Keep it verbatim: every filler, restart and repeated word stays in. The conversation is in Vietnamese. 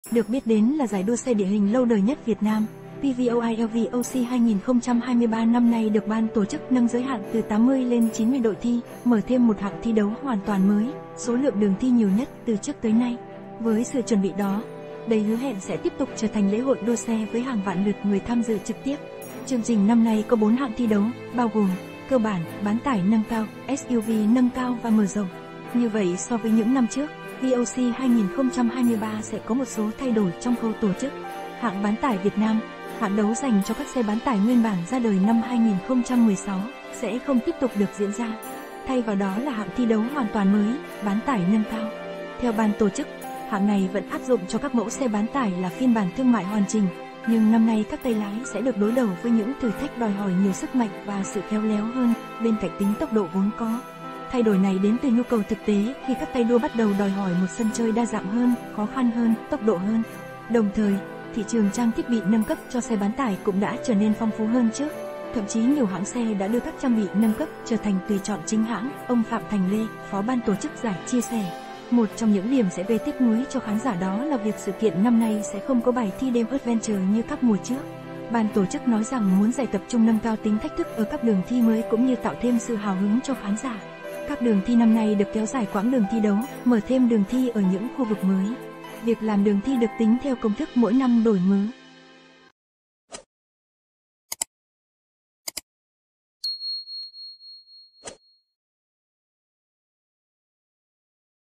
Được biết đến là giải đua xe địa hình lâu đời nhất Việt Nam, pê vê o i lờ vê o xê hai không hai ba năm nay được ban tổ chức nâng giới hạn từ tám mươi lên chín mươi đội thi, mở thêm một hạng thi đấu hoàn toàn mới, số lượng đường thi nhiều nhất từ trước tới nay. Với sự chuẩn bị đó, đây hứa hẹn sẽ tiếp tục trở thành lễ hội đua xe với hàng vạn lượt người tham dự trực tiếp. Chương trình năm nay có bốn hạng thi đấu, bao gồm cơ bản, bán tải nâng cao, ét u vê nâng cao và mở rộng. Như vậy so với những năm trước, vê o xê hai không hai ba sẽ có một số thay đổi trong khâu tổ chức. Hạng bán tải Việt Nam, hạng đấu dành cho các xe bán tải nguyên bản ra đời năm hai nghìn không trăm mười sáu, sẽ không tiếp tục được diễn ra. Thay vào đó là hạng thi đấu hoàn toàn mới, bán tải nâng cao. Theo ban tổ chức, hạng này vẫn áp dụng cho các mẫu xe bán tải là phiên bản thương mại hoàn chỉnh, nhưng năm nay các tay lái sẽ được đối đầu với những thử thách đòi hỏi nhiều sức mạnh và sự khéo léo hơn, bên cạnh tính tốc độ vốn có. Thay đổi này đến từ nhu cầu thực tế khi các tay đua bắt đầu đòi hỏi một sân chơi đa dạng hơn, khó khăn hơn, tốc độ hơn. Đồng thời, thị trường trang thiết bị nâng cấp cho xe bán tải cũng đã trở nên phong phú hơn trước. Thậm chí nhiều hãng xe đã đưa các trang bị nâng cấp trở thành tùy chọn chính hãng, ông Phạm Thành Lê, phó ban tổ chức giải chia sẻ. Một trong những điểm sẽ gây tiếc nuối cho khán giả đó là việc sự kiện năm nay sẽ không có bài thi đêm Adventure như các mùa trước. Ban tổ chức nói rằng muốn giải tập trung nâng cao tính thách thức ở các đường thi mới cũng như tạo thêm sự hào hứng cho khán giả. Các đường thi năm nay được kéo dài quãng đường thi đấu, mở thêm đường thi ở những khu vực mới. Việc làm đường thi được tính theo công thức mỗi năm đổi mới.